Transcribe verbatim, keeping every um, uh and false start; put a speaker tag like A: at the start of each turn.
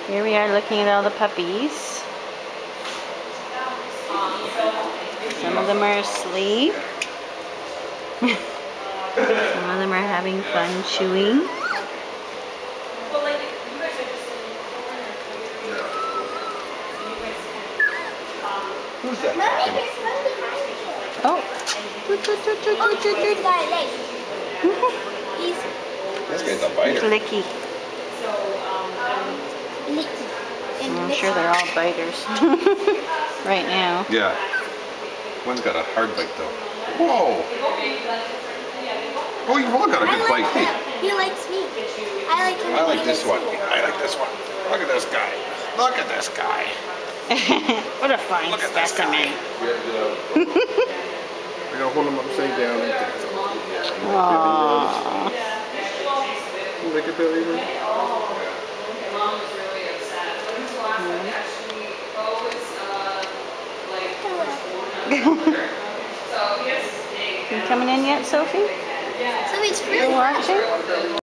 A: Here we are looking at all the puppies. Some of them are asleep. Some of them are having fun chewing.
B: Who's that?
A: Oh.
B: This guy's a biter.
A: Licky. I'm sure they're all biters right now.
B: Yeah. One's got a hard bite though. Whoa. Oh, you've all got a good bite. Hey.
C: He likes me. I like him.
B: I like this one. I like this one. Look at this guy. Look at this guy.
A: What a fine
B: Look at this
A: specimen.
B: We're gonna hold him upside down like that.
A: Aww.
B: Look at belly rub.
A: You coming in yet, Sophie?
C: So it's really
A: You watching?